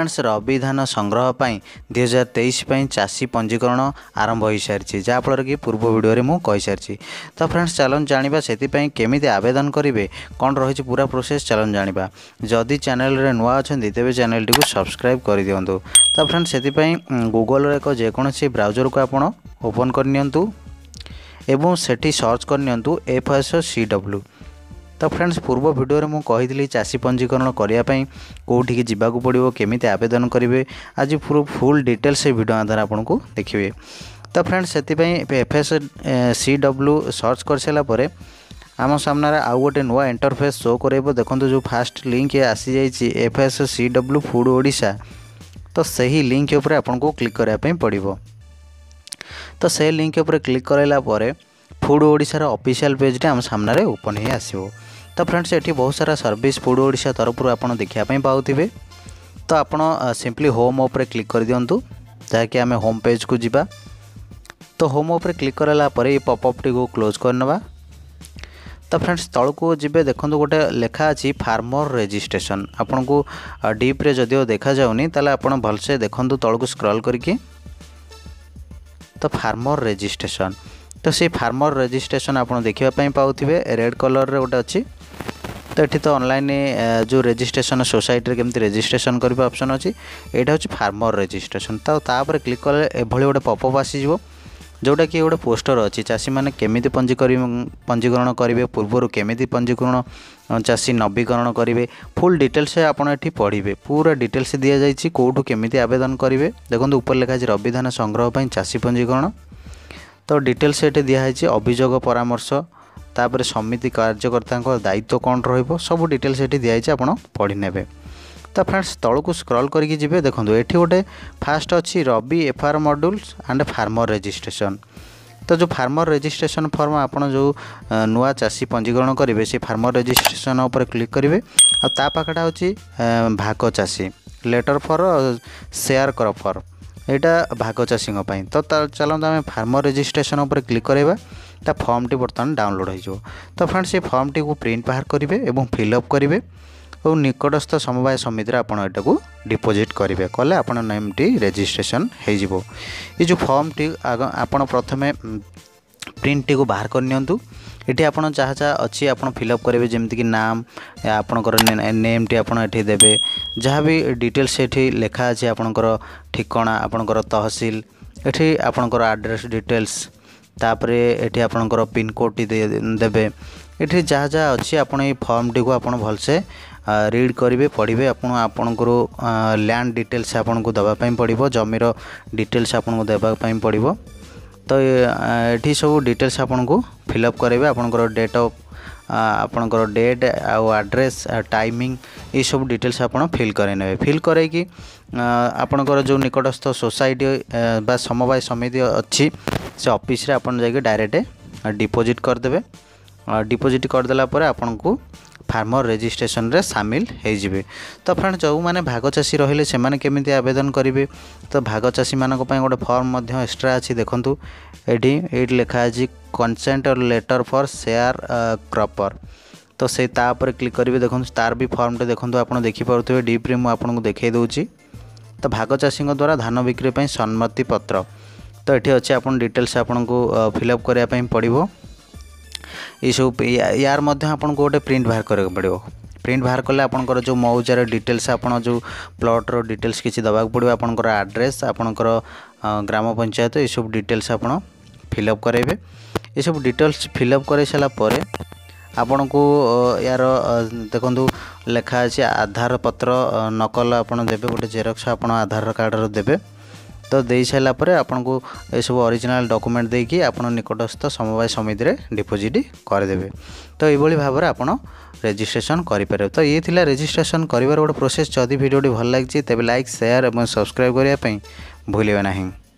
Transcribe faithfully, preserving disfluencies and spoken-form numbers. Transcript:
Friends रबी धान संग्रह दुई हजार तेईस चाषी पंजीकरण आरंभ हो सारी जहाँफल कि पूर्व वीडियो में कही सारी। तो फ्रेंड्स चलन जाना से केमी आवेदन करेंगे कौन रही पूरा प्रोसेस चलन जाना। जदि चैनल रे नुआ अच्छा तेज चैनल टी सब्सक्राइब कर दिंतु। तो फ्रेंड्स से गूगल एक जेकोसी ब्राउजर को आप ओपन करनियंतु एवं सेठी सर्च करनियंतु एफ एस सी डब्ल्यू। तो फ्रेंड्स पूर्व वीडियो में कही चाषी पंजीकरण करने कौटी जावाक पड़ो केमी आवेदन करेंगे आज पूरा फुल डिटेल्स से वीडियो आधार आपको देखिए। तो फ्रेंड्स से F S C W search कर सारापर आम सामने आउ गोटे नुआ इंटरफेस शो कर देखो जो फास्ट लिंक आसी जाइए F S C W food Odisha. तो सही लिंक उपर आपको क्लिक करने पड़ो। तो से लिंक उपर क्लिक कराला फूड ओडिशार ऑफिशियल पेज आम सामने ओपन ही आसो। तो फ्रेंड्स ये बहुत सारा सर्विस फूड ओडिशा तरफ आपड़ देखापी पाऊे। तो आपड़ सिंपली होम उपर क्लिक कर दिंतु जहाँकि आम होम पेज को जीवा। तो होम उपर क्लिक कराला ये पॉपअप टी को क्लोज करना। तो फ्रेंड्स तल को जीवे देखो गोटे लेखा अच्छी फार्मर रजिस्ट्रेशन आपन को डीप्रे जदिव देखा जाऊनी ताले आपन भलसे देखो तल को स्क्रॉल करके। तो फार्मर रजिस्ट्रेशन तो से फार्मर रजिस्ट्रेशन आपन देखापी पाऊे रेड कलर रे गोटे अच्छी। तो ये तो ऑनलाइन जो रजिस्ट्रेशन सोसाइटी केमती रजिस्ट्रेशन करने ऑप्शन अच्छी यहाँ हूँ फार्मर रजिस्ट्रेशन। तो तापर क्लिक कले एभली गोटे पॉपअप आसीज जोटा कि गोटे पोस्टर अच्छी चाषी मैंने केमी पंजीकरण करेंगे पूर्वर केमी पंजीकरण चाषी नवीकरण करेंगे फुल डिटेल्स आपड़ ये पढ़े पूरा डिटेल्स दि जाइए कौटू केमी आवेदन करेंगे। देखो ऊपर लिखाई रबी धान संग्रह चाषी पंजीकरण। तो डिटेल्स ये दिखाई अभियोग परामर्श तापर समिति कार्यकर्ता दायित्व कौन रहिबो सब डिटेल्स ये दिखाई आप पढ़ी नेबे। तो फ्रेंड्स तल को स्क्रॉल करके जिबे देखो ये गोटे फास्ट अच्छी rabi FR modules and farmer registration. तो जो फार्मर रजिस्ट्रेशन फॉर्म आपड़ जो नुआ चाषी पंजीकरण करेंगे से फार्मर रजिस्ट्रेशन उपर क्लिक करेंगे आ पाखटा हूँ भाग चाषी लेटर फॉर शेयर क्रॉपर यहाँ भाग चाषी। तो चलते आम फार्मर रजिस्ट्रेशन उपर क्लिक करवा ता फॉर्म टी बर्तमान डाउनलोड हो। तो फ्रेंड्स ये फॉर्म टी को प्रिंट बाहर करेंगे और फिलअप करेंगे और निकटस्थ समवाय समिति आपड़ यहाँ को डिपोजिट करेंगे कले आप नेम टी रजिस्ट्रेशन हो। ये जो फॉर्म टी आपड़ प्रथमे प्रिंट टी को बाहर करनियंतु ये आप जहाँ जहाँ अच्छी आप फिलअप करेंगे जमीक नाम आपणकर नेम टी आप देवे जहाँ भी डिटेल्स ये लेखा अच्छे आपणकर ठिकाना आपणकर तहसील ये आपणकर एड्रेस डिटेल्स तापर ये आपणकर पिन कोड टी देवे ये जहाँ जहाँ अच्छी आपड़ ये फॉर्म टी को आप भलसे रीड करेंगे पढ़े आपन आपणकर लैंड डिटेल्स आपन को देवाई पड़ो जमीर डिटेल्स आपन को देवाई पड़ो। तो ये सब डिटेल्स आपन को फिलअप करेंगे आपणकर डेट ऑफ आपणकर डेट आउ एड्रेस टाइमिंग ये सब डिटेल्स आप फिल करे फिल करके आपणकर जो निकटस्थ सोसाइटी बा समवाय समिति अच्छी से ऑफिस रे आपन जाके डायरेक्ट डिपोजिट करदे। डिपोजिट करदेला पर आपन को फार्मर रजिस्ट्रेशन रे शामिल हो जिवे। तो फ्रेंड जो मैंने भाग चाषी रहिले से माने केमिति आवेदन करेंगे। तो भाग चाषी मानक पय गोटे फॉर्म मध्य एक्स्ट्रा अच्छी देखंतु एठी एठी लिखा अछि कंसेंट और लेटर फॉर शेयर क्रॉपर। तो से तापर क्लिक करेंगे देखो तार भी फॉर्म टे देखो आप देखी पारे डीप्रे मुझे आपको देखई दूची। तो भाग चाषी द्वारा धान बिक्री पर सम्मति पत्र तो ये अच्छे आप डिटेल्स आपन को फिलअप करने पड़ो। ये सब यार मध्य आपन को गोटे प्रिंट बाहर करके पड़ो। प्रिंट बाहर कले आपनकर जो मौजार डिटेल्स आपन जो प्लॉट रो डिटेल्स किसी दबाक पड़ो आपनकर एड्रेस आपनकर ग्राम पंचायत ये सब डिटेल्स आपन फिलअप करेंगे। ये सब डिटेल्स फिलअप कर सारा पर आपन को यार देखो लेखा अच्छे आधार पत्र नकल आपन देबे गोटे जेरक्स आपन आधार कार्ड रो देबे। तो दे सारा पर आपन को ये सब ओरिजिनल डॉक्यूमेंट देकी आपन निकटस्थ समवाय समिति रे डिपोजिट करदेवे। तो ये भाव में आपन रजिस्ट्रेशन करें। तो ये थिला रजिस्ट्रेशन करिवार गोटे प्रोसेस। जदि वीडियो भल लगी तेज लाइक शेयर और सब्सक्राइब करने भूलिए नहीं।